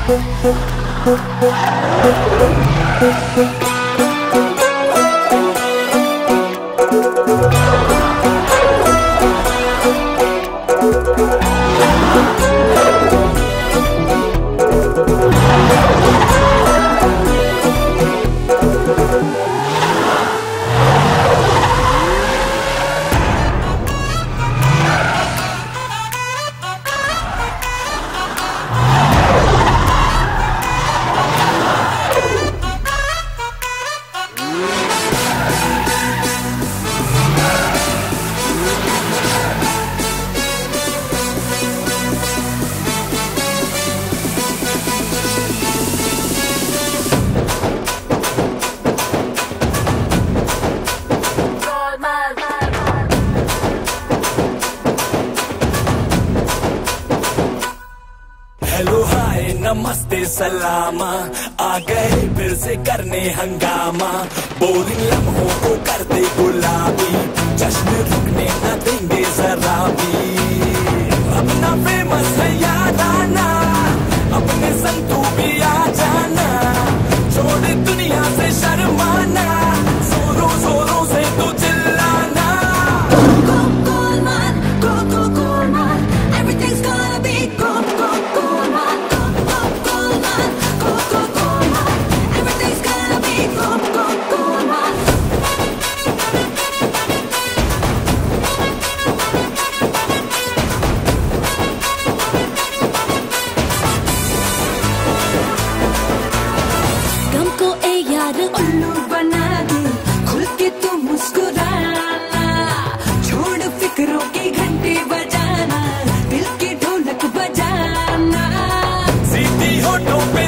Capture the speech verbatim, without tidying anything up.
Hello hi नमस्ते सलामा, आ गए फिर से करने हंगामा। बोरिंग लम्हों को कर दे गुलाबी, जश्न रुकने न देंगे जरा भी। अपना फेमस है याद आना, अपने संग तू भी आ जाना। छोड़ दुनिया से शर्माना, जोरों जोरों से तू चिल्लाना। Go cool man, go go cool man, everything's gonna be go go cool man, go go cool man, go go cool man, everything's gonna be go go cool man. गम को ए यार उल्लू बना दे, खुल के तू मुस्कुराना। छोड़ फिक्रों की घंटी बजाना, दिल की ढोलक बजाना। सीधी होठों पे